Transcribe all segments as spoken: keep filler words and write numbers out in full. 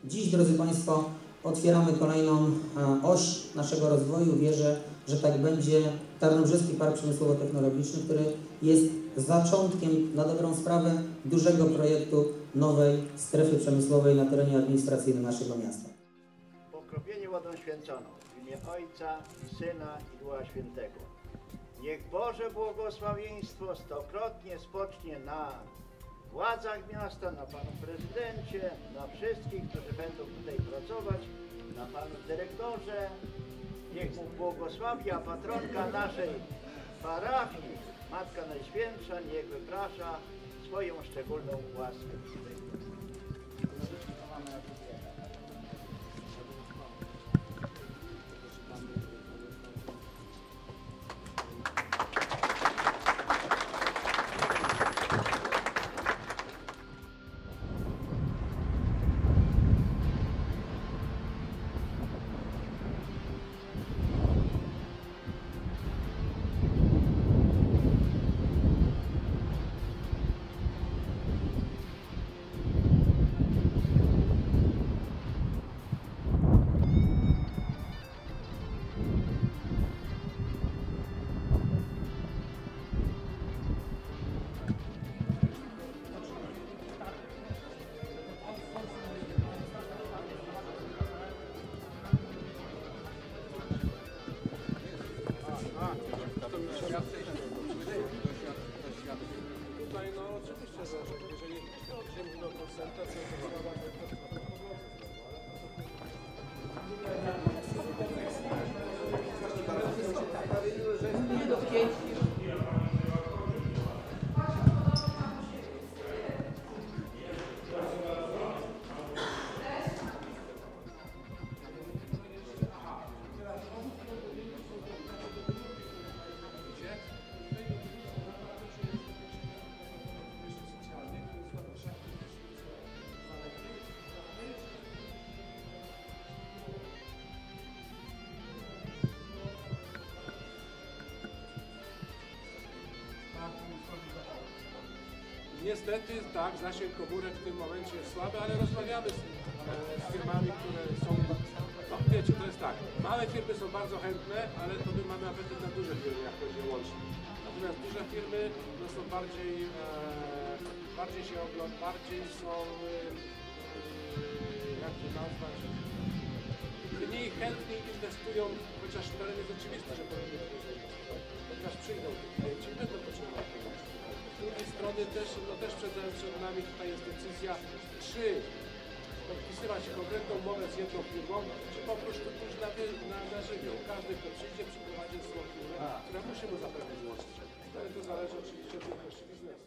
Dziś, drodzy Państwo, otwieramy kolejną oś naszego rozwoju. Wierzę, że tak będzie. Tarnobrzeski Park Przemysłowo-Technologiczny, który jest zaczątkiem, na dobrą sprawę, dużego projektu nowej strefy przemysłowej na terenie administracyjnym naszego miasta. Pokropienie wodą święconą w imię Ojca, i Syna i Ducha Świętego. Niech Boże błogosławieństwo stokrotnie spocznie na władzach miasta, na Panu Prezydencie, na wszystkich, którzy będą tutaj pracować, na Panu Dyrektorze. Niech Bóg błogosławi, a patronka naszej parafii, Matka Najświętsza, niech wyprasza swoją szczególną łaskę. Tutaj no oczywiście, że, że jeżeli jeżeli mówimy o koncentracji, niestety tak, zasięg komórek w tym momencie jest słaby, ale rozmawiamy z, z firmami, które są, no wiecie, to jest tak, małe firmy są bardzo chętne, ale to my mamy apetyt na duże firmy, jak chodzi o łącznik. Natomiast duże firmy no, są bardziej, e, bardziej się oglądają, bardziej są, e, jak to nazwać, mniej chętnie inwestują, chociaż teren jest oczywisty, że powinny inwestować, chociaż przyjdą klienci i będą potrzebować pomocy. Z drugiej strony też, no też przed, przed nami tutaj jest decyzja, czy podpisywać konkretną umowę z jedną firmą, czy po prostu pójść na, na, na żywioł. Każdy, kto przyjdzie, przyprowadzi swoją firmę, która musi mu zapewnić łączność. Ale to zależy oczywiście od wielkości biznesu.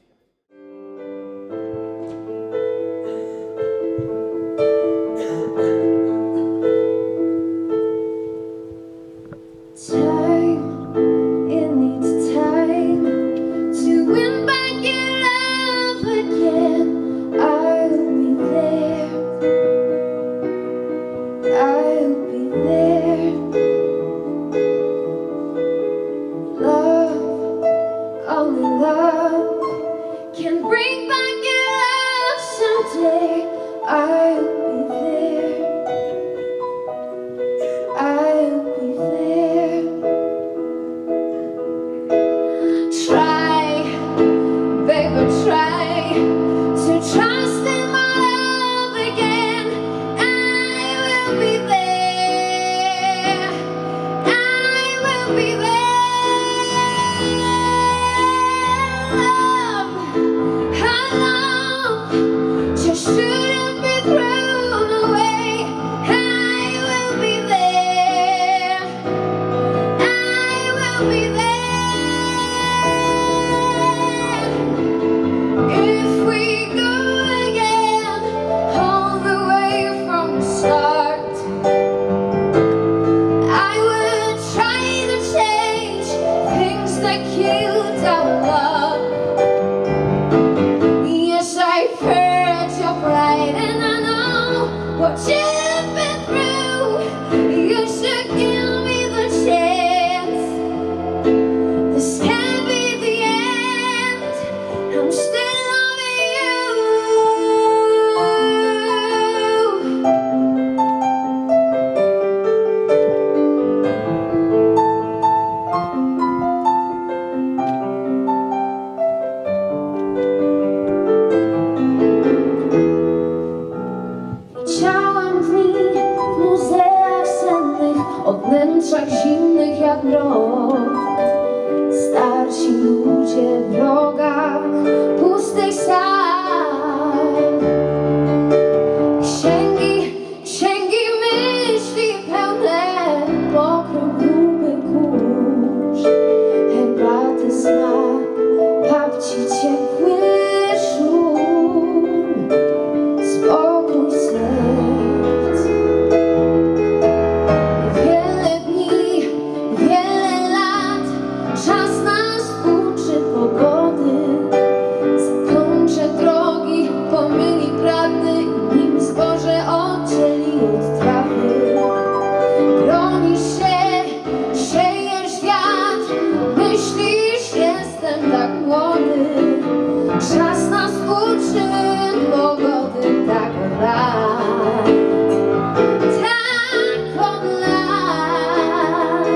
Just shouldn't be through. jak mrok. Starsi ludzie w rogach pustych sal, księgi, księgi myśli pełne, pokrok gruby kurz, herbaty smak, babci ciepły szum, spokój serc. Wiele dni, wiele lat, czas nas uczy pogody. Zakończę drogi, pomyli prawdy, nim zboże oddzieli od trawy. Bronisz się, siejesz wiatr, myślisz, jestem tak młody. Czas nas uczy pogody, tak od lat, tak od lat.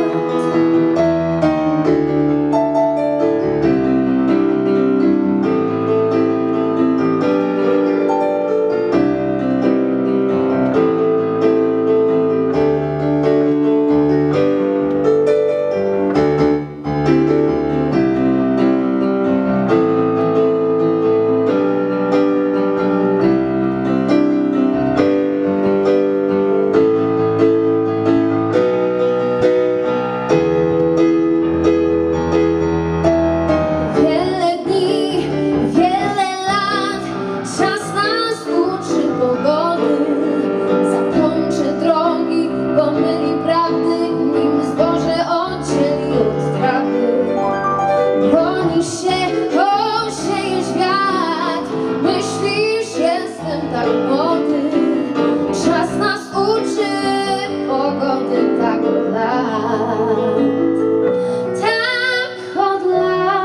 Wiele dni, wiele lat, czas nas uczy pogody. Zakończę drogi, pomyli prawdy, nim zboże oddzieli od trawy. Bronisz się, o, siejesz wiatr, myślisz, jestem tak młody. Czas nas uczy pogody, tak od lat, tak od lat.